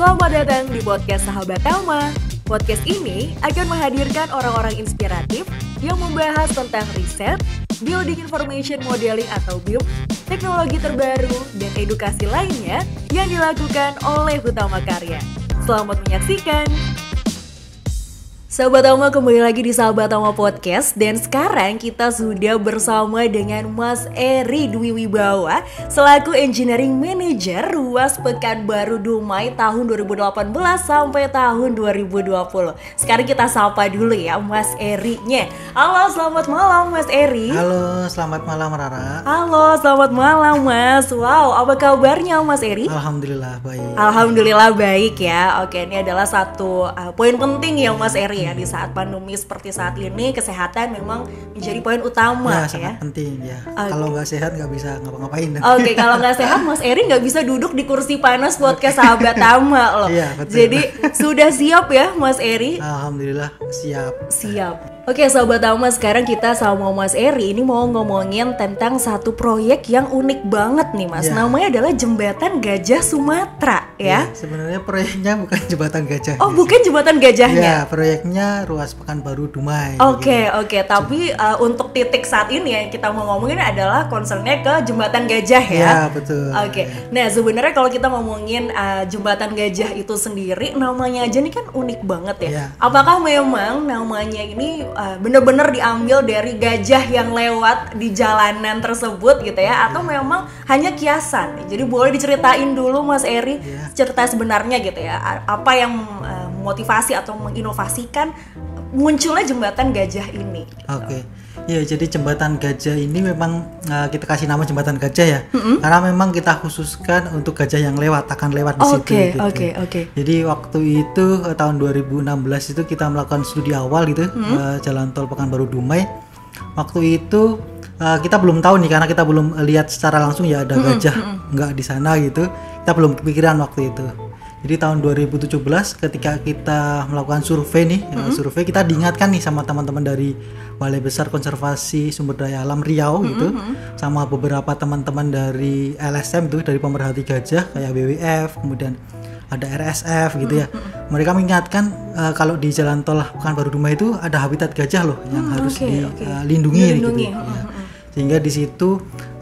Selamat datang di podcast Sahabat Tama. Podcast ini akan menghadirkan orang-orang inspiratif yang membahas tentang riset, building information modeling atau BIM, teknologi terbaru, dan edukasi lainnya yang dilakukan oleh Hutama Karya. Selamat menyaksikan. Sahabat Tama, kembali lagi di Sahabat Tama Podcast. Dan sekarang kita sudah bersama dengan Mas Eri Dwi Wibawa selaku Engineering Manager Ruas Pekanbaru Dumai tahun 2018 sampai tahun 2020. Sekarang kita sapa dulu ya Mas Eri-nya. Halo, selamat malam Mas Eri. Halo, selamat malam Rara. Halo, selamat malam Mas. Wow, apa kabarnya Mas Eri? Alhamdulillah baik. Alhamdulillah baik ya. Oke, ini adalah satu poin penting ya Mas Eri ya. Di saat pandemi seperti saat ini, kesehatan memang menjadi poin utama ya. Sangat penting ya. Kalau nggak sehat nggak bisa ngapa-ngapain. Oke, kalau nggak sehat Mas Eri nggak bisa duduk di kursi panas podcast Sahabat Tama loh. Iya, betul. Jadi sudah siap ya Mas Eri? Alhamdulillah siap. Siap. Oke Sahabat Tama, sekarang kita sama Mas Eri ini mau ngomongin tentang satu proyek yang unik banget nih Mas. Ya. Namanya adalah Jembatan Gajah Sumatera ya. Sebenarnya proyeknya bukan Jembatan Gajah. Oh, bukan Jembatan Gajahnya. Ya, proyeknya Ruas Pekanbaru Dumai. Oke. Tapi untuk titik saat ini yang kita mau ngomongin adalah concernnya ke Jembatan Gajah ya. Ya, betul. Oke. Nah, sebenarnya kalau kita ngomongin Jembatan Gajah itu sendiri, namanya aja nih kan unik banget ya. Ya. Apakah memang namanya ini benar-benar diambil dari gajah yang lewat di jalanan tersebut gitu ya, atau memang hanya kiasan? Jadi boleh diceritain dulu Mas Eri cerita sebenarnya gitu ya, apa yang motivasi atau menginovasikan munculnya Jembatan Gajah ini? Oke. Ya, jadi Jembatan Gajah ini memang kita kasih nama Jembatan Gajah ya. Karena memang kita khususkan untuk gajah yang akan lewat di situ gitu. Oke. Jadi waktu itu tahun 2016 itu kita melakukan studi awal gitu, jalan tol Pekanbaru Dumai. Waktu itu kita belum tahu nih, karena kita belum lihat secara langsung ya ada gajah nggak di sana gitu. Kita belum kepikiran waktu itu. Jadi tahun 2017 ketika kita melakukan survei nih, survei kita diingatkan nih sama teman-teman dari Balai Besar Konservasi Sumber Daya Alam Riau gitu, sama beberapa teman-teman dari LSM tuh, dari pemerhati gajah kayak WWF, kemudian ada RSF gitu ya. Mereka mengingatkan kalau di jalan tol Pekanbaru Dumai itu ada habitat gajah loh yang harus dilindungi gitu. Ya. Sehingga di situ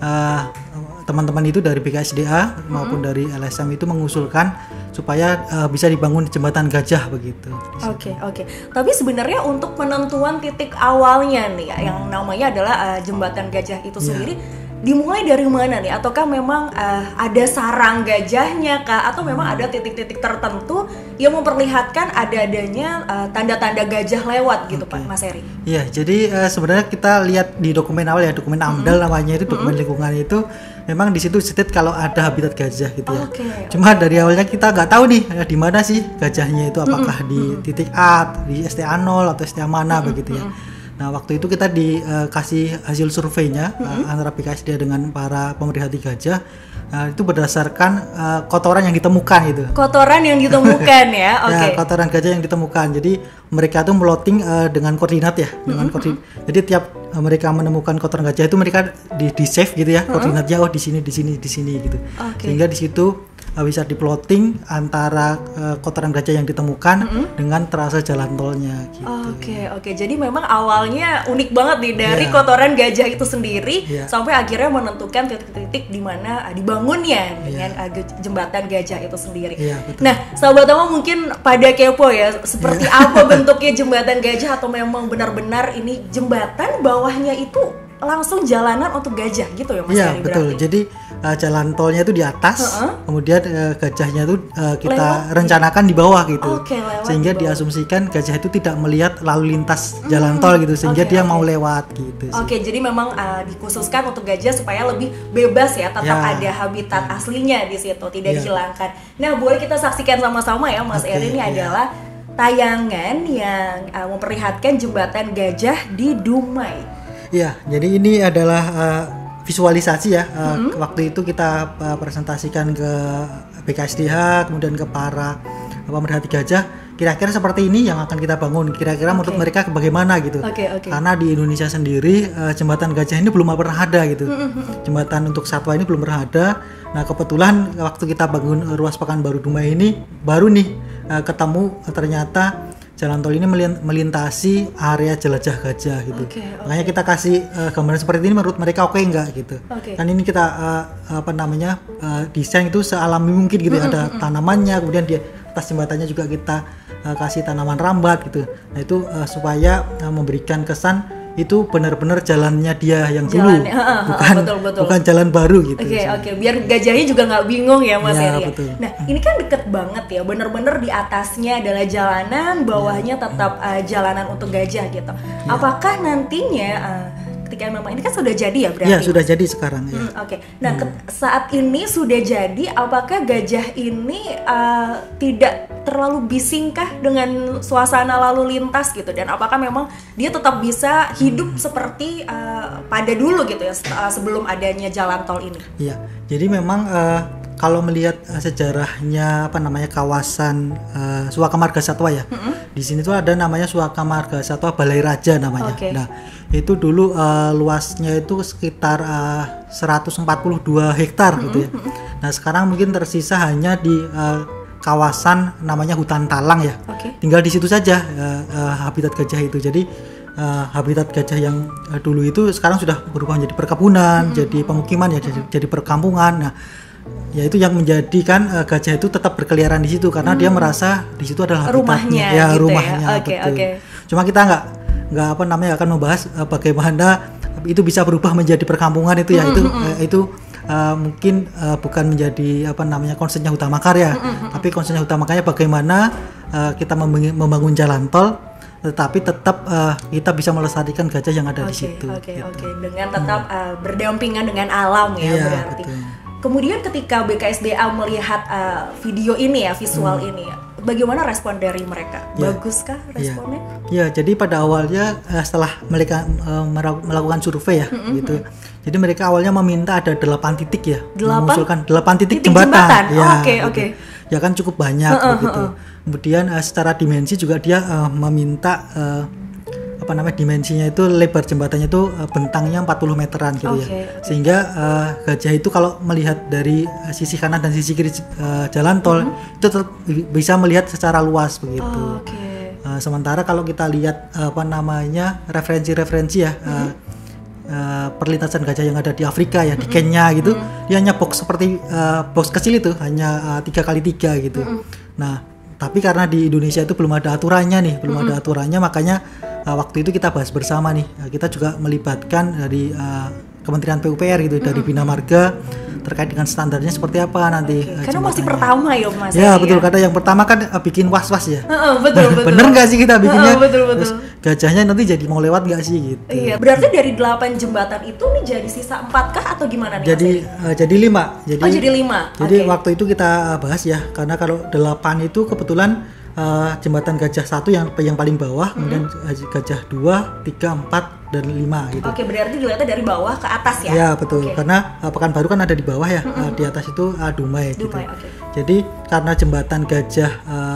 teman-teman itu dari BKSDA maupun dari LSM itu mengusulkan supaya bisa dibangun jembatan gajah begitu. Oke. Tapi sebenarnya untuk penentuan titik awalnya nih yang namanya adalah Jembatan Gajah itu sendiri dimulai dari mana nih? Ataukah memang ada sarang gajahnya kah? Atau memang ada titik-titik tertentu yang memperlihatkan adanya tanda-tanda gajah lewat gitu Pak Mas Eri? Iya, jadi sebenarnya kita lihat di dokumen awal ya, dokumen AMDAL namanya itu, dokumen lingkungan itu memang di situ state kalau ada habitat gajah gitu ya. Cuma dari awalnya kita nggak tahu nih di mana sih gajahnya itu, apakah di titik A, di STA 0 atau STA mana begitu ya. Nah, waktu itu kita dikasih hasil surveinya antara BKSDA dengan para pemerhati gajah. Nah, itu berdasarkan kotoran yang ditemukan gitu. Kotoran yang ditemukan ya. Oke. Ya, kotoran gajah yang ditemukan. Jadi mereka tuh meloting dengan koordinat ya, dengan koordinat. Jadi tiap mereka menemukan kotoran gajah itu mereka di save gitu ya, koordinatnya di sini gitu. Sehingga di situ bisa diploting antara kotoran gajah yang ditemukan dengan trase jalan tolnya gitu. Oke. Jadi memang awalnya unik banget nih dari kotoran gajah itu sendiri sampai akhirnya menentukan titik-titik di mana dibangunnya dengan Jembatan Gajah itu sendiri. Nah, Sahabat Tama mungkin pada kepo ya, seperti apa bentuknya Jembatan Gajah, atau memang benar-benar ini jembatan bawahnya itu langsung jalanan untuk gajah gitu ya Mas? Iya, betul. Berarti? Jadi jalan tolnya itu di atas, kemudian gajahnya itu kita rencanakan di bawah gitu. Sehingga diasumsikan gajah itu tidak melihat lalu lintas jalan tol gitu, sehingga dia mau lewat gitu. Jadi memang dikhususkan untuk gajah supaya lebih bebas ya, tetap ada habitat aslinya di situ, tidak dihilangkan. Nah, boleh kita saksikan sama-sama ya Mas Eri, ini adalah tayangan yang memperlihatkan Jembatan Gajah di Dumai. Ya, jadi ini adalah visualisasi ya. Waktu itu kita presentasikan ke BKSDH, kemudian ke para pemerhati gajah. kira-kira seperti ini yang akan kita bangun. Kira-kira menurut mereka bagaimana gitu. Karena di Indonesia sendiri jembatan gajah ini belum pernah ada gitu. Jembatan untuk satwa ini belum pernah ada. Nah kebetulan waktu kita bangun ruas Pekanbaru Dumai ini baru nih ketemu ternyata jalan tol ini melintasi area jelajah gajah gitu. Makanya kita kasih gambaran seperti ini menurut mereka oke enggak gitu. Kan ini kita desain itu sealami mungkin gitu. Ada tanamannya, kemudian di atas jembatannya juga kita kasih tanaman rambat gitu. Nah itu supaya memberikan kesan itu benar-benar jalannya dia yang dulu, bukan jalan baru gitu. Biar gajahnya juga nggak bingung ya Mas Heri. Nah ini kan deket banget ya, benar-benar di atasnya adalah jalanan, bawahnya tetap jalanan untuk gajah gitu. Apakah nantinya ketika memang ini kan sudah jadi ya berarti? Ya sudah jadi sekarang ya. Nah saat ini sudah jadi, apakah gajah ini tidak terlalu bisingkah dengan suasana lalu lintas gitu, dan apakah memang dia tetap bisa hidup seperti pada dulu gitu ya sebelum adanya jalan tol ini? Iya, jadi memang kalau melihat sejarahnya kawasan Suaka Marga Satwa ya, di sini tuh ada namanya Suaka Marga Satwa Balai Raja namanya. Nah itu dulu luasnya itu sekitar 142 hektar gitu ya. Nah sekarang mungkin tersisa hanya di kawasan namanya hutan talang ya. Tinggal di situ saja habitat gajah itu. Jadi habitat gajah yang dulu itu sekarang sudah berubah menjadi perkebunan, jadi pemukiman ya, jadi perkampungan. Nah ya itu yang menjadikan gajah itu tetap berkeliaran di situ karena dia merasa di situ adalah habitatnya, rumahnya. Cuma kita nggak akan membahas bagaimana itu bisa berubah menjadi perkampungan itu ya. Itu mungkin bukan menjadi concernnya Utama Karya, tapi concernnya Utama Karya bagaimana kita membangun jalan tol tetapi tetap kita bisa melestarikan gajah yang ada di situ. Dengan tetap berdampingan dengan alam ya berarti. Kemudian ketika BKSDA melihat video ini ya, visual ini, bagaimana respon dari mereka? Baguskah responnya? Ya, jadi pada awalnya setelah mereka melakukan survei ya, gitu. Jadi mereka awalnya meminta ada 8 titik ya, mengusulkan 8 titik jembatan. Ya kan cukup banyak begitu. Kemudian secara dimensi juga dia meminta dimensinya itu lebar jembatannya itu bentangnya 40 meteran gitu ya. Sehingga gajah itu kalau melihat dari sisi kanan dan sisi kiri jalan tol itu tetap bisa melihat secara luas begitu. Sementara kalau kita lihat referensi-referensi ya perlintasan gajah yang ada di Afrika ya, di Kenya gitu, dia hanya box seperti box kecil itu hanya 3x3 gitu. Nah, tapi karena di Indonesia itu belum ada aturannya makanya waktu itu kita bahas bersama nih, kita juga melibatkan dari Kementerian PUPR gitu, dari Bina Marga terkait dengan standarnya seperti apa nanti. Karena masih pertama ya Mas. Ya betul, karena yang pertama kan bikin was-was ya. Betul. Bener nggak sih kita bikinnya? Betul. Terus gajahnya nanti jadi mau lewat nggak sih gitu. Iya, berarti dari 8 jembatan itu nih jadi sisa 4 kah atau gimana nih? Jadi 5. Jadi 5. Jadi waktu itu kita bahas ya, karena kalau 8 itu kebetulan jembatan gajah 1 yang paling bawah, kemudian gajah 2, 3, 4 dan 5 gitu. Berarti dilihatnya dari bawah ke atas ya? Ya betul, karena Pekanbaru kan ada di bawah ya, di atas itu Dumai gitu. Jadi karena jembatan gajah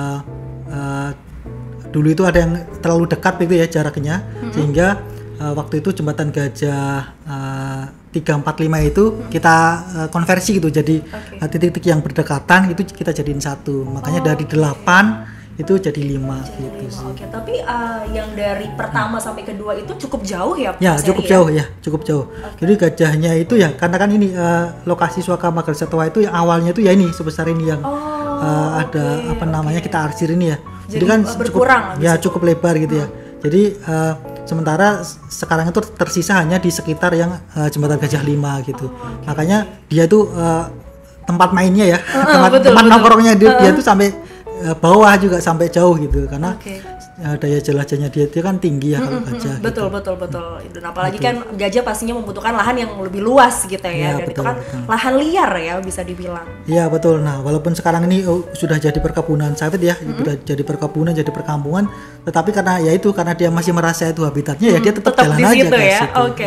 dulu itu ada yang terlalu dekat gitu ya jaraknya, sehingga waktu itu jembatan gajah 3, 4, 5 itu kita konversi gitu, jadi titik-titik yang berdekatan itu kita jadiin 1. Makanya dari 8 itu jadi 5 gitu sih. Tapi yang dari pertama sampai kedua itu cukup jauh ya? Ya, cukup jauh. Jadi gajahnya itu ya, karena kan ini lokasi Suaka Marga Satwa itu yang awalnya itu ya ini sebesar ini yang ada kita arsir ini ya. Jadi kan cukup lebar gitu ya. Jadi sementara sekarang itu tersisa hanya di sekitar yang jembatan gajah 5 gitu. Makanya dia itu tempat mainnya ya, tempat nongkrongnya dia itu sampai bawah juga sampai jauh gitu, karena daya jelajahnya dia itu kan tinggi ya kalau gajah. Betul. Dan apalagi kan gajah pastinya membutuhkan lahan yang lebih luas gitu ya. Dan betul, itu kan lahan liar ya bisa dibilang. Iya betul. Nah walaupun sekarang ini sudah jadi perkebunan sawit ya, sudah jadi perkebunan, jadi perkampungan, tetapi karena dia masih merasa itu habitatnya ya dia tetap jalan di aja situ ya.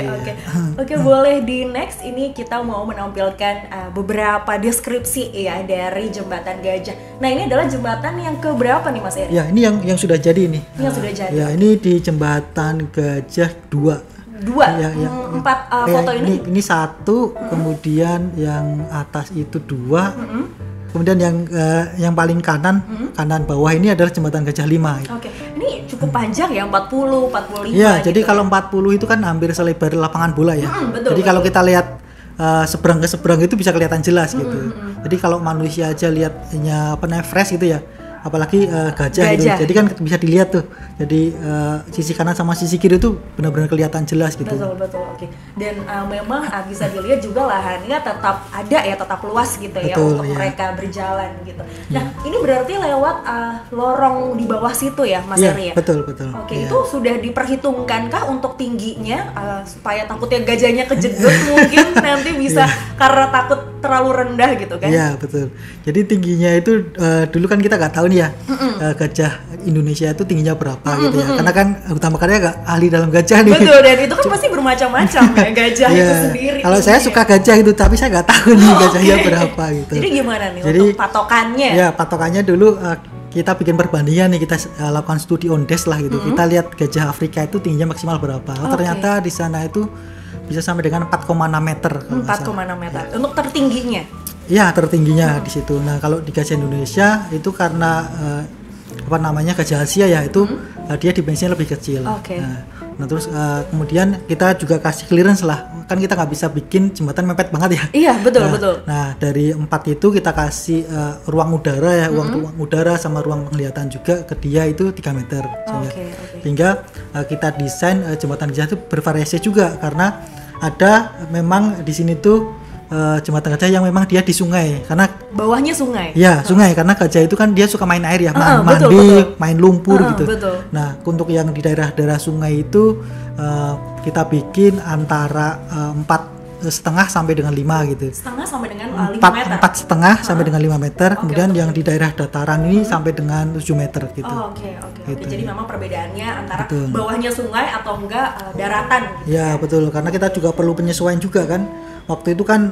Oke, boleh di next ini kita mau menampilkan beberapa deskripsi ya dari jembatan gajah. Nah ini adalah jembatan yang keberapa nih Mas Eri? Ya ini yang sudah jadi ini. Yang sudah jadi. Ya ini di jembatan Gajah 2. Ya. 4 foto ini? Ini 1, kemudian yang atas itu 2, kemudian yang paling kanan bawah ini adalah jembatan Gajah 5. Oke, ini cukup panjang ya, 40, 45. Ya, gitu jadi kalau 40 itu kan hampir selebar lapangan bola ya. Jadi kalau kita lihat seberang ke seberang itu bisa kelihatan jelas gitu. Jadi kalau manusia aja lihatnya fresh gitu ya, apalagi gajah gitu. Jadi kan bisa dilihat tuh. Jadi sisi kanan sama sisi kiri itu benar-benar kelihatan jelas gitu. Betul. Oke. Dan memang bisa dilihat juga lahannya tetap ada ya, tetap luas gitu ya untuk mereka berjalan gitu. Nah, ini berarti lewat lorong di bawah situ ya, Mas Eri ya? Betul. Oke, itu sudah diperhitungkankah untuk tingginya supaya takutnya gajahnya kejedot mungkin nanti bisa karena takut terlalu rendah gitu kan? Iya, betul. Jadi tingginya itu dulu kan kita nggak tahu nih ya, gajah Indonesia itu tingginya berapa gitu ya. Karena kan utama karya nggak ahli dalam gajah nih. Betul, dan itu kan pasti bermacam-macam ya gajah itu sendiri. Kalau saya suka gajah itu, tapi saya nggak tahu nih gajahnya berapa gitu. Jadi gimana nih untuk patokannya? Ya, patokannya dulu kita bikin perbandingan nih, kita lakukan studi Ondes lah gitu. Kita lihat gajah Afrika itu tingginya maksimal berapa. Ternyata di sana itu bisa sampai dengan 4,6 meter. 4,6 meter. Untuk tertingginya? Ya, tertingginya di situ. Nah, kalau di gajah Indonesia itu karena gajah Asia ya, itu dia dimensinya lebih kecil. Nah terus kemudian kita juga kasih clearance lah, kan kita nggak bisa bikin jembatan mepet banget ya. Iya betul. Nah dari 4 itu kita kasih ruang udara ya, ruang udara sama ruang penglihatan juga ke dia itu 3 meter. Sehingga kita desain jembatan gajah itu bervariasi juga, karena ada memang di sini tuh jembatan gajah yang memang dia di sungai, karena bawahnya sungai. Ya, sungai, karena gajah itu kan dia suka main air ya, mandi, main lumpur gitu. Nah, untuk yang di daerah-daerah sungai itu kita bikin antara 4,5 sampai dengan 5 gitu. 4,5 sampai dengan 5 meter. 4,5 sampai dengan 5 meter. Kemudian yang di daerah dataran ini sampai dengan 7 meter gitu. Gitu. Jadi memang perbedaannya antara bawahnya sungai atau enggak daratan. Gitu. Ya, betul. Karena kita juga perlu penyesuaian juga kan. Waktu itu kan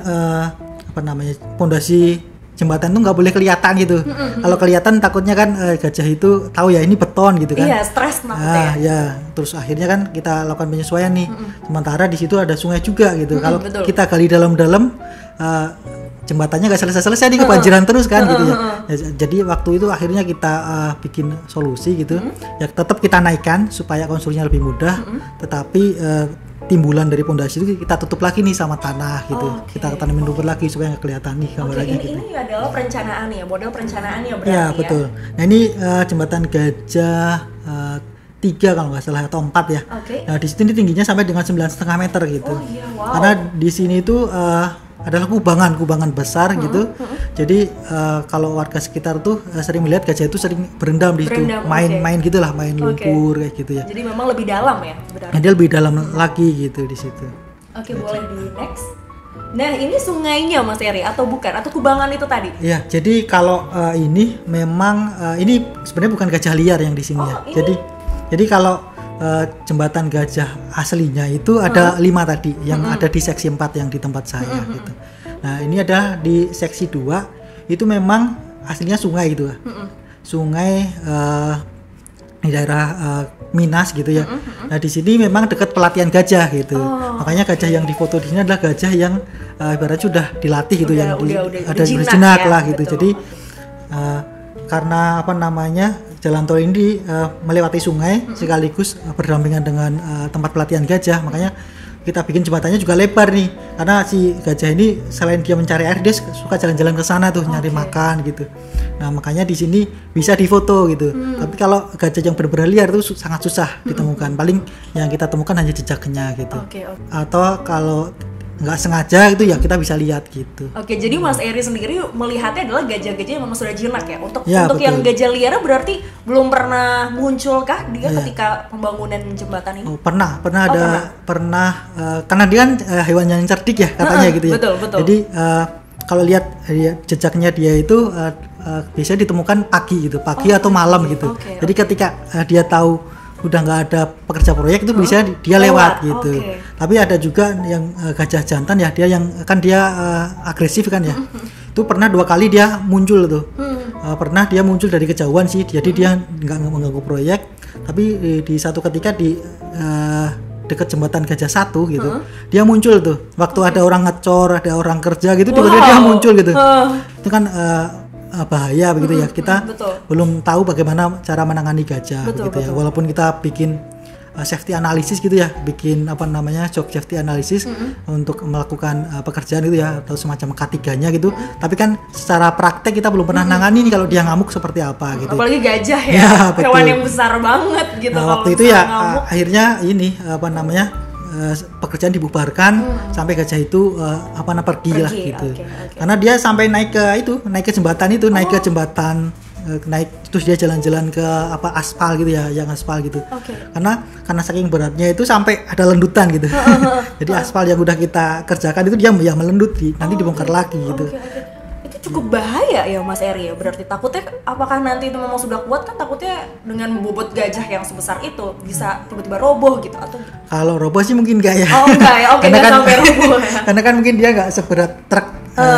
pondasi jembatan itu nggak boleh kelihatan gitu. Kalau kelihatan takutnya kan gajah itu tahu ya ini beton gitu kan. Iya, stres takutnya. Ya, terus akhirnya kan kita lakukan penyesuaian nih. Sementara di situ ada sungai juga gitu. Kalau kita gali dalam-dalam jembatannya nggak selesai-selesai nih, kebanjiran terus kan gitu ya. Jadi waktu itu akhirnya kita bikin solusi gitu. Ya tetap kita naikkan supaya konstruksinya lebih mudah, tetapi timbulan dari pondasi itu kita tutup lagi nih sama tanah gitu. Kita tanamin rumput lagi supaya nggak kelihatan nih gambarnya gitu. Ini adalah perencanaan ya, model perencanaan ya berarti ya. Betul. Nah ini jembatan gajah 3 kalau nggak salah atau 4 ya. Nah di sini tingginya sampai dengan 9,5 meter gitu. Karena di sini tuh adalah kubangan besar gitu. Jadi kalau warga sekitar tuh sering melihat gajah itu sering berendam di situ, main gitulah, main lumpur kayak gitu ya. Jadi memang lebih dalam ya, Nah, dia lebih dalam lagi gitu di situ. Boleh di next. Nah, ini sungainya Mas Eri atau bukan? Atau kubangan itu tadi? Ya, jadi kalau ini memang ini sebenarnya bukan gajah liar yang di sini ya. Jadi kalau jembatan gajah aslinya itu ada 5 tadi yang ada di seksi 4 yang di tempat saya gitu. Nah ini ada di seksi 2 itu memang aslinya sungai gitu ya. Sungai di daerah Minas gitu ya. Nah di sini memang dekat pelatihan gajah gitu. Makanya gajah yang difoto di sini adalah gajah yang ibaratnya sudah dilatih gitu, yang ada berjinak lah gitu. Jadi karena jalan tol ini melewati sungai sekaligus berdampingan dengan tempat pelatihan gajah, makanya kita bikin jembatannya juga lebar nih, karena si gajah ini selain dia mencari air, dia suka jalan-jalan ke sana tuh nyari makan gitu. Nah makanya di sini bisa difoto gitu. Tapi kalau gajah yang benar-benar liar itu sangat susah ditemukan. Paling yang kita temukan hanya jejaknya gitu. Atau kalau nggak sengaja itu ya kita bisa lihat gitu. Oke, jadi Mas Eri sendiri melihatnya adalah gajah-gajah yang memang sudah jinak ya. Untuk Betul. yang gajah liar berarti belum pernah munculkah dia ketika pembangunan jembatan ini? Pernah karena dia kan hewan yang cerdik ya katanya gitu ya. Betul. Jadi kalau lihat jejaknya dia itu biasanya ditemukan pagi atau malam gitu. Jadi ketika dia tahu udah nggak ada pekerja proyek itu bisa dia lewat gitu. Tapi ada juga yang gajah jantan ya, dia yang kan dia agresif kan ya. Itu pernah 2 kali dia muncul tuh. Pernah dia muncul dari kejauhan sih, jadi dia nggak mengganggu proyek. Tapi di satu ketika di dekat jembatan Gajah Satu gitu, dia muncul tuh. Waktu ada orang ngecor, ada orang kerja gitu, tiba-tiba dia muncul gitu. Itu kan bahaya begitu ya. Kita belum tahu bagaimana cara menangani gajah begitu ya. Walaupun kita bikin safety analysis gitu ya, bikin job safety analysis untuk melakukan pekerjaan gitu ya, atau semacam K3-nya gitu. Tapi kan secara praktek kita belum pernah nangani nih kalau dia ngamuk seperti apa gitu. Apalagi gajah ya, hewan yang besar banget gitu. Nah, waktu itu ya akhirnya ini pekerjaan dibubarkan sampai gajah itu pergi lah gitu. Karena dia sampai naik ke jembatan itu, naik terus dia jalan-jalan ke aspal gitu ya, yang aspal gitu. Karena saking beratnya itu sampai ada lendutan gitu. Jadi aspal yang udah kita kerjakan itu dia ya melendut nanti dibongkar lagi gitu. Itu cukup bahaya ya Mas Eri ya. Berarti takutnya apakah nanti itu memang sudah kuat, kan takutnya dengan bobot gajah yang sebesar itu bisa tiba-tiba roboh gitu atau? Kalau roboh sih mungkin enggak ya. Karena kan sampai roboh ya. Karena kan mungkin dia enggak seberat truk.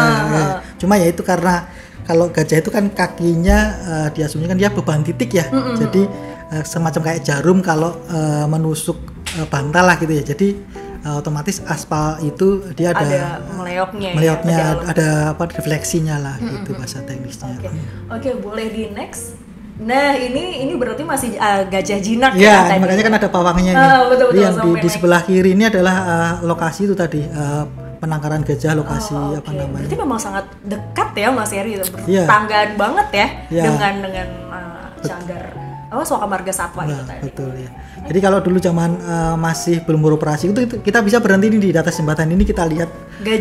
Cuma ya itu karena kalau gajah itu kan kakinya diasumsikan dia beban titik ya. Jadi semacam kayak jarum kalau menusuk bantal lah gitu ya. Jadi otomatis aspal itu dia ada meleotnya, ada refleksinya lah gitu bahasa teknisnya. Oke, boleh di next. Nah ini berarti masih gajah jinak ya tadi. Makanya kan ada pawangnya ini. Betul, yang di sebelah kiri ini adalah lokasi itu tadi. Penangkaran gajah lokasi namanya. Berarti memang sangat dekat ya Mas Eri, bertanggaan banget ya dengan Cagar Suaka Marga Satwa itu tadi. Betul ya. Jadi kalau dulu zaman masih belum beroperasi itu kita bisa berhenti di atas jembatan ini, kita lihat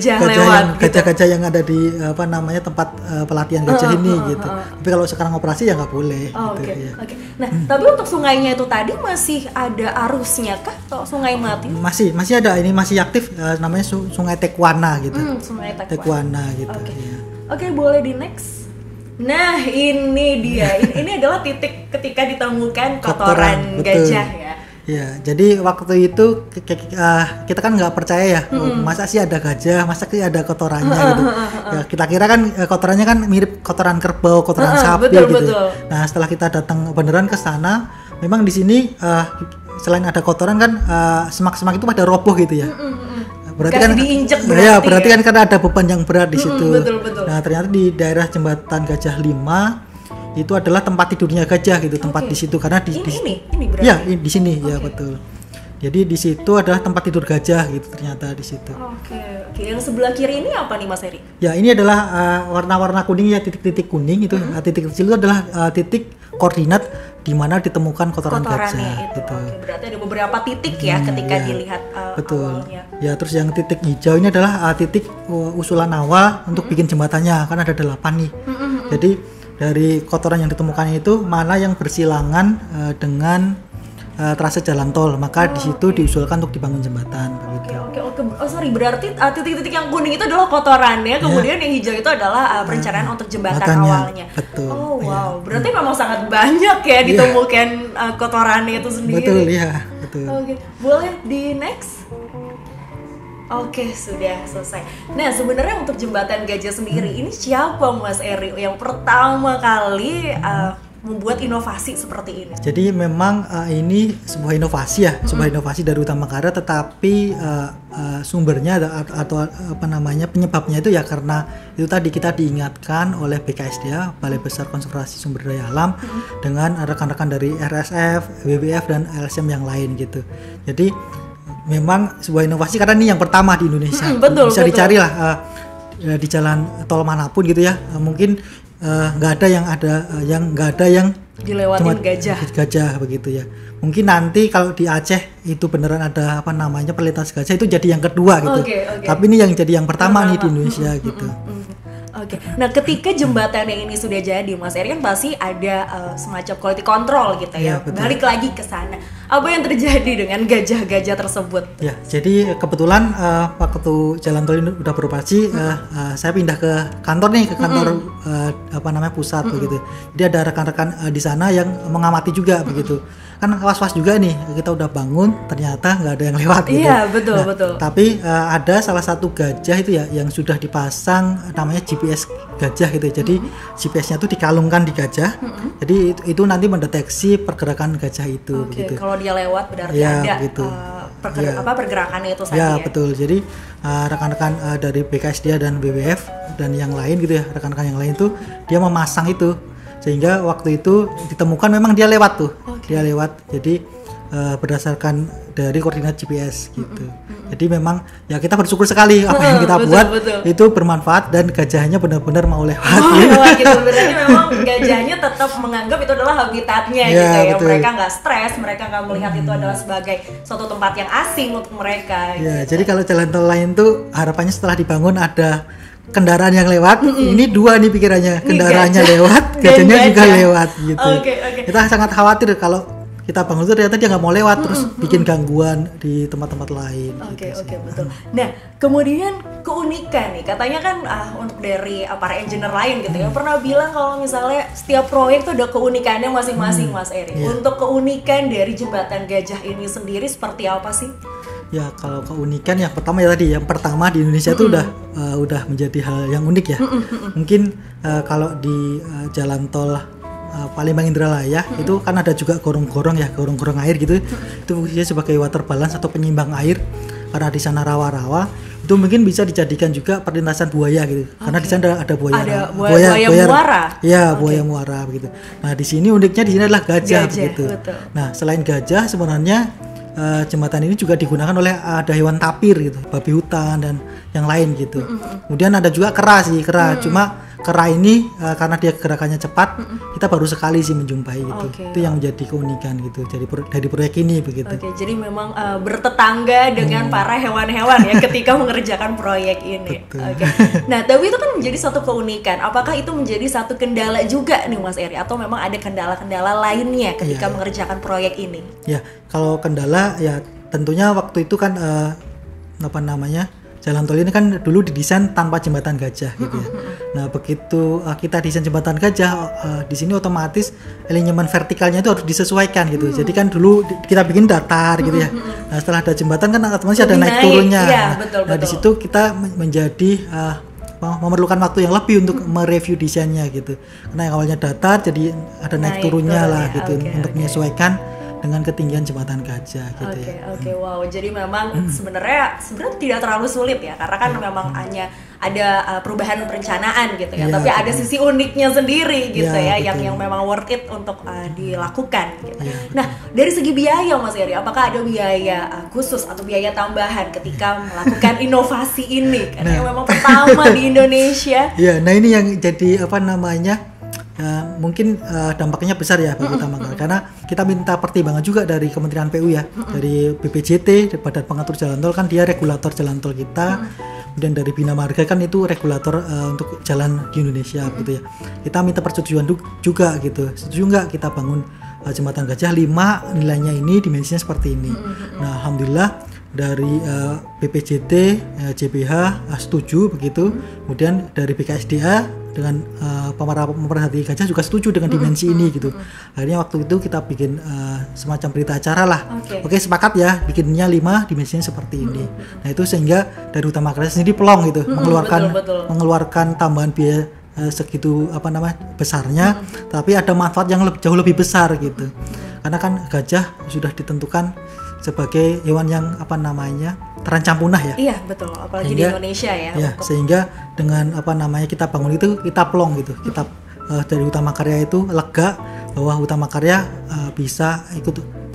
gajah-gajah yang ada di tempat pelatihan gajah ini gitu. Tapi kalau sekarang operasi ya nggak boleh. Nah, tapi untuk sungainya itu tadi masih ada arusnya kah atau sungai mati? Masih ada, ini masih aktif, namanya Sungai Tekwana gitu. Sungai Tekwana gitu. Oke, boleh di next. Nah, ini dia. Ini adalah titik ketika ditemukan kotoran gajah ya. Ya, jadi waktu itu kita kan nggak percaya ya, masa sih ada gajah, masa sih ada kotorannya gitu. Ya, kita kira kan kotorannya kan mirip kotoran kerbau, kotoran sapi gitu. Betul. Nah, setelah kita datang beneran ke sana, memang di sini selain ada kotoran kan semak-semak itu pada roboh gitu ya. Berarti kan diinjek berarti kan karena ada beban yang berat di situ. Betul. Nah, ternyata di daerah jembatan Gajah 5 itu adalah tempat tidurnya gajah gitu, tempat di situ karena di berarti. Ya, di sini ya betul. Jadi di situ adalah tempat tidur gajah gitu ternyata di situ. Oke. Yang sebelah kiri ini apa nih Mas Eri? Ya, ini adalah warna-warna kuning ya, titik-titik kuning itu. Titik kecil itu adalah titik koordinat di mana ditemukan kotoran gajah itu. Gitu. Berarti ada beberapa titik ya ketika dilihat betul. Awalnya. Ya, terus yang titik hijau ini adalah titik usulan awal untuk bikin jembatannya, kan ada 8 nih. Jadi dari kotoran yang ditemukannya itu mana yang bersilangan dengan trase jalan tol, maka di situ diusulkan untuk dibangun jembatan. Oke. Berarti titik-titik yang kuning itu adalah kotorannya, kemudian yang hijau itu adalah perencanaan untuk jembatan awalnya. Betul. Berarti memang sangat banyak ya ditemukan kotorannya itu sendiri. Betul ya, betul. Oke, boleh di next. Oke, sudah selesai. Nah, sebenarnya untuk jembatan gajah sendiri ini siapa Mas Eri yang pertama kali membuat inovasi seperti ini? Jadi memang ini sebuah inovasi ya, sebuah inovasi dari Utama Karya, tetapi sumbernya atau penyebabnya itu ya karena itu tadi kita diingatkan oleh BKSDA, Balai Besar Konservasi Sumber Daya Alam, dengan rekan-rekan dari RSF, WWF dan LSM yang lain gitu. Jadi memang sebuah inovasi karena ini yang pertama di Indonesia. Bisa dicari lah di jalan tol manapun gitu ya. Mungkin nggak ada yang dilewatin gajah begitu ya. Mungkin nanti kalau di Aceh itu beneran ada perlintasan gajah, itu jadi yang kedua gitu. Tapi ini yang jadi yang pertama nih di Indonesia gitu. Oke. Nah, ketika jembatan yang ini sudah jadi, Mas Eri, kan pasti ada semacam quality control gitu ya. Balik lagi ke sana. Apa yang terjadi dengan gajah-gajah tersebut? Ya, jadi kebetulan waktu jalan tol ini udah beroperasi, saya pindah ke kantor pusat begitu. Jadi ada rekan-rekan di sana yang mengamati juga begitu. Kan was-was juga nih, kita udah bangun ternyata nggak ada yang lewat gitu. Iya, betul. Tapi ada salah satu gajah itu ya yang sudah dipasang namanya GPS gajah gitu. Jadi GPS-nya tuh dikalungkan di gajah. Jadi itu nanti mendeteksi pergerakan gajah itu begitu. Kalau dia lewat berarti ada gitu. Pergerakannya itu saja. Ya, betul. Jadi rekan-rekan dari BKSDA dan WWF dan yang lain gitu ya, rekan-rekan yang lain tuh dia memasang itu. Sehingga waktu itu ditemukan memang dia lewat tuh. Dia lewat. Jadi berdasarkan dari koordinat GPS gitu. Jadi memang ya kita bersyukur sekali apa yang kita buat itu bermanfaat dan gajahnya benar-benar mau lewat. Gitu. Berarti memang gajahnya tetap menganggap itu adalah habitatnya gitu ya. Betul. Mereka nggak stres, mereka nggak melihat itu adalah sebagai suatu tempat yang asing untuk mereka. Ya, gitu. Jadi kalau jalan tol lain tuh harapannya setelah dibangun ada kendaraan yang lewat, ini dua nih pikirannya, kendaraannya lewat, gajahnya juga lewat gitu. Kita sangat khawatir kalau kita bangun itu ternyata dia nggak mau lewat terus bikin gangguan di tempat-tempat lain. Betul. Nah, kemudian keunikan nih, katanya kan untuk dari para engineer lain gitu ya, pernah bilang kalau misalnya setiap proyek tuh ada keunikannya masing-masing, Mas Eri. Untuk keunikan dari jembatan gajah ini sendiri seperti apa sih? Ya, kalau keunikan yang pertama ya tadi, yang pertama di Indonesia itu udah menjadi hal yang unik ya. Mungkin kalau di jalan tol Palembang Indralaya itu kan ada juga gorong-gorong air gitu. Itu fungsinya sebagai water balance atau penyimbang air karena di sana rawa-rawa. Itu mungkin bisa dijadikan juga perlintasan buaya gitu. Karena di sana ada buaya muara. Iya, buaya muara begitu. Nah, di sini uniknya di sini adalah gajah gitu. Nah, selain gajah sebenarnya jembatan ini juga digunakan oleh ada hewan tapir gitu, babi hutan dan yang lain gitu. Kemudian ada juga kera. Cuma kera ini karena dia gerakannya cepat, kita baru sekali sih menjumpai gitu. Itu yang menjadi keunikan gitu dari proyek ini begitu. Jadi memang bertetangga dengan para hewan-hewan ya ketika mengerjakan proyek ini. Nah, tapi itu kan menjadi satu keunikan. Apakah itu menjadi satu kendala juga nih, Mas Eri, atau memang ada kendala-kendala lainnya ketika mengerjakan proyek ini? Ya, kalau kendala ya tentunya waktu itu kan jalan tol ini kan dulu didesain tanpa jembatan gajah gitu ya. Nah, begitu kita desain jembatan gajah di sini otomatis elemen vertikalnya itu harus disesuaikan gitu. Jadi kan dulu kita bikin datar gitu ya. Nah, setelah ada jembatan kan otomatis ada naik turunnya. Nah, di situ kita menjadi memerlukan waktu yang lebih untuk mereview desainnya gitu. Karena yang awalnya datar jadi ada naik turunnya lah gitu untuk menyesuaikan dengan ketinggian jembatan gajah gitu ya. Wow. Jadi memang sebenarnya tidak terlalu sulit ya, karena kan memang hanya ada perubahan perencanaan gitu ya. Tapi ada sisi uniknya sendiri gitu yang memang worth it untuk dilakukan gitu. Nah, dari segi biaya, Mas Eri, apakah ada biaya khusus atau biaya tambahan ketika melakukan inovasi ini? Karena memang pertama di Indonesia. Nah ini yang jadi mungkin dampaknya besar ya bagi Tamakar, karena kita minta pertimbangan juga dari Kementerian PU ya, dari BPJT, Badan Pengatur Jalan Tol, kan dia regulator jalan tol kita, kemudian dari Bina Marga kan itu regulator untuk jalan di Indonesia gitu ya. Kita minta persetujuan juga gitu, setuju nggak kita bangun jembatan gajah 5 nilainya ini, dimensinya seperti ini. Nah, alhamdulillah dari BPJT, JBH setuju begitu, kemudian dari BKSDA dengan pemerhati gajah juga setuju dengan dimensi ini gitu. Akhirnya waktu itu kita bikin semacam berita acara lah. Oke, sepakat ya, bikinnya 5, dimensinya seperti ini. Nah, itu sehingga dari Utama Karya sendiri pelong gitu, mengeluarkan tambahan biaya segitu besarnya, tapi ada manfaat yang jauh lebih besar gitu. Karena kan gajah sudah ditentukan sebagai hewan yang terancam punah ya. Iya, betul, apalagi di Indonesia ya. Sehingga dengan kita bangun itu kita plong gitu. Kita dari Utama Karya itu lega bahwa Utama Karya bisa ikut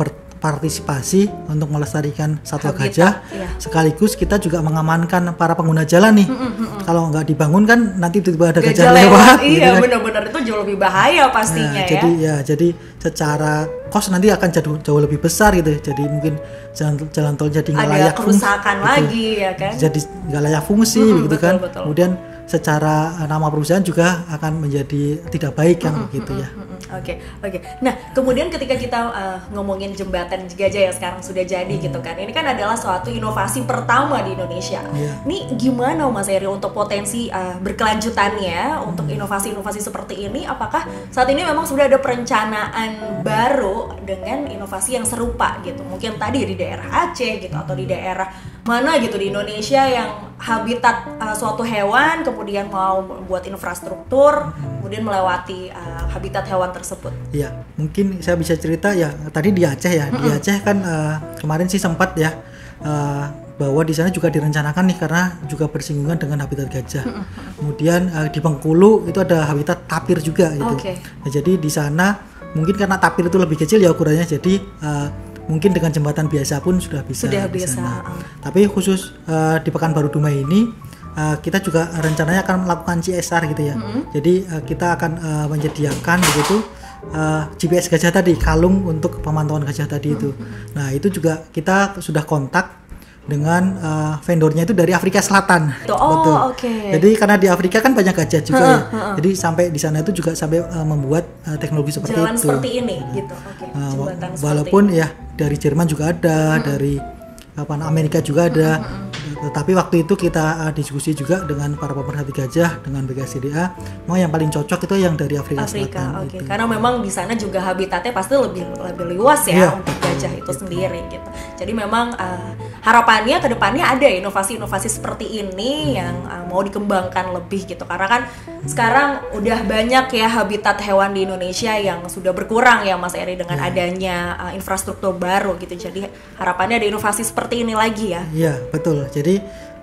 berpartisipasi untuk melestarikan satwa Habitat, gajah, iya. sekaligus kita juga mengamankan para pengguna jalan nih. Kalau nggak dibangun kan nanti tiba-tiba ada gajah lewat. lewat. Iya, gitu kan. benar-benar itu jauh lebih bahaya pastinya Jadi secara kos nanti akan jauh lebih besar gitu. Jadi mungkin jalan tol jadi nggak layak kerusakan lagi ya kan. Jadi nggak layak fungsi gitu kan. Betul. Kemudian secara nama perusahaan juga akan menjadi tidak baik kan begitu ya. Oke. Nah, kemudian ketika kita ngomongin jembatan gajah yang sekarang sudah jadi gitu kan, ini kan adalah suatu inovasi pertama di Indonesia. Ini gimana Mas Eri untuk potensi berkelanjutannya untuk inovasi-inovasi seperti ini? Apakah saat ini memang sudah ada perencanaan baru dengan inovasi yang serupa gitu? Mungkin tadi di daerah Aceh gitu atau di daerah mana gitu di Indonesia yang habitat suatu hewan kemudian mau buat infrastruktur kemudian melewati habitat hewan tersebut. Iya, mungkin saya bisa cerita ya tadi di Aceh ya. Di Aceh kan kemarin sih sempat ya bahwa di sana juga direncanakan nih karena juga bersinggungan dengan habitat gajah. Kemudian di Bengkulu itu ada habitat tapir juga gitu. Nah, jadi di sana mungkin karena tapir itu lebih kecil ya ukurannya, jadi mungkin dengan jembatan biasa pun sudah bisa. Tapi khusus di Pekanbaru Dumai ini kita juga rencananya akan melakukan CSR gitu ya. Jadi kita akan menyediakan begitu GPS gajah tadi, kalung untuk pemantauan gajah tadi itu. Nah itu juga kita sudah kontak dengan vendornya itu dari Afrika Selatan. Betul. Jadi karena di Afrika kan banyak gajah juga ya. Jadi sampai di sana itu juga sampai membuat teknologi seperti jalan itu. Seperti ini gitu. Jembatan walaupun ya dari Jerman juga ada, dari Amerika juga ada. Tetapi waktu itu kita diskusi juga dengan para pemerhati gajah dengan BKSDA, mau yang paling cocok itu yang dari Afrika Selatan. Gitu. Karena memang di sana juga habitatnya pasti lebih luas ya untuk gajah itu sendiri gitu. Jadi memang harapannya ke depannya ada inovasi-inovasi seperti ini yang mau dikembangkan lebih gitu. Karena kan sekarang udah banyak ya habitat hewan di Indonesia yang sudah berkurang ya Mas Eri dengan adanya infrastruktur baru gitu. Jadi harapannya ada inovasi seperti ini lagi ya. Iya, betul. Jadi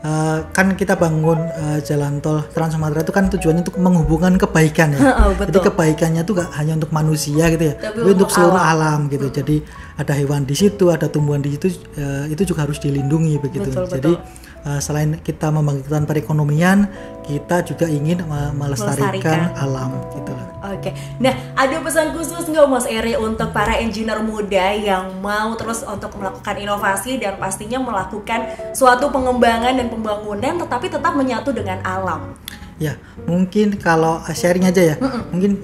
kan kita bangun jalan tol Trans Sumatera itu kan tujuannya untuk menghubungkan kebaikan ya. Jadi kebaikannya itu gak hanya untuk manusia gitu ya, tapi untuk seluruh alam gitu. Jadi ada hewan di situ, ada tumbuhan di situ, itu juga harus dilindungi begitu. Jadi selain kita membangkitkan perekonomian, kita juga ingin melestarikan alam gitu lah. Nah ada pesan khusus nggak Mas Eri untuk para engineer muda yang mau terus untuk melakukan inovasi dan pastinya melakukan suatu pengembangan dan pembangunan tetapi tetap menyatu dengan alam? Ya mungkin kalau sharing aja ya, mungkin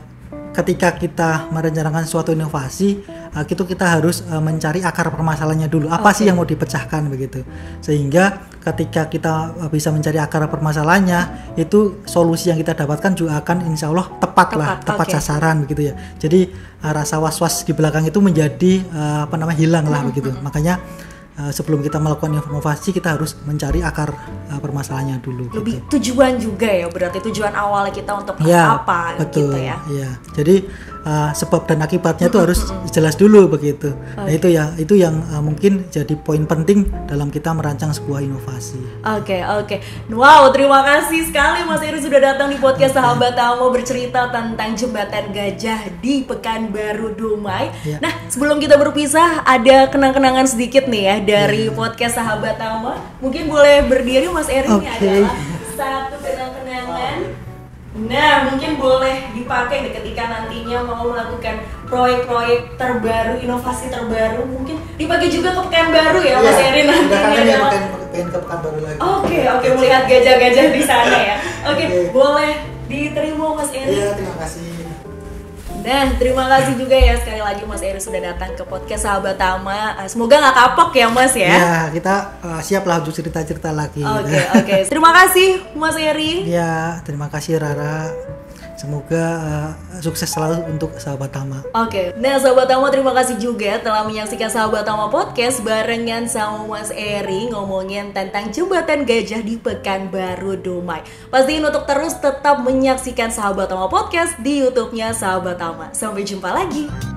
ketika kita merencanakan suatu inovasi, kita harus mencari akar permasalahannya dulu. Apa sih yang mau dipecahkan begitu? Sehingga ketika kita bisa mencari akar permasalahannya, itu solusi yang kita dapatkan juga akan insya Allah tepat sasaran begitu ya. Jadi rasa was-was di belakang itu menjadi hilang lah begitu. Makanya sebelum kita melakukan inovasi kita harus mencari akar permasalahannya dulu. Lebih gitu. Tujuan juga ya, berarti tujuan awal kita untuk apa betul, gitu ya. Iya. Jadi sebab dan akibatnya itu harus jelas dulu begitu. Nah itu yang mungkin jadi poin penting dalam kita merancang sebuah inovasi. Oke. Wow, terima kasih sekali Mas Eri sudah datang di podcast Sahabat Tama bercerita tentang jembatan gajah di Pekanbaru Dumai. Nah, sebelum kita berpisah ada kenang-kenangan sedikit nih ya dari podcast Sahabat Tama. Mungkin boleh berdiri Mas Eri, ini adalah satu kenang-kenangan. Nah, mungkin boleh dipakai ketika nantinya mau melakukan proyek-proyek terbaru, inovasi terbaru, mungkin dipakai juga ke Pekanbaru ya Mas Eri nantinya. Pengen ke Pekanbaru lagi. Oke, melihat gajah-gajah di sana ya. Oke, boleh diterima Mas Eri. Iya, terima kasih. Nah, terima kasih juga ya sekali lagi Mas Eri sudah datang ke podcast Sahabat Tama. Semoga nggak kapok ya Mas ya. Ya, kita siap lah untuk cerita-cerita lagi. Oke. Terima kasih Mas Eri. Ya, terima kasih Rara. Semoga sukses selalu untuk Sahabat Tama. Nah Sahabat Tama, terima kasih juga telah menyaksikan Sahabat Tama Podcast barengan sama Mas Eri ngomongin tentang jembatan gajah di Pekanbaru Dumai. Pastiin untuk terus tetap menyaksikan Sahabat Tama Podcast di YouTube-nya Sahabat Tama. Sampai jumpa lagi.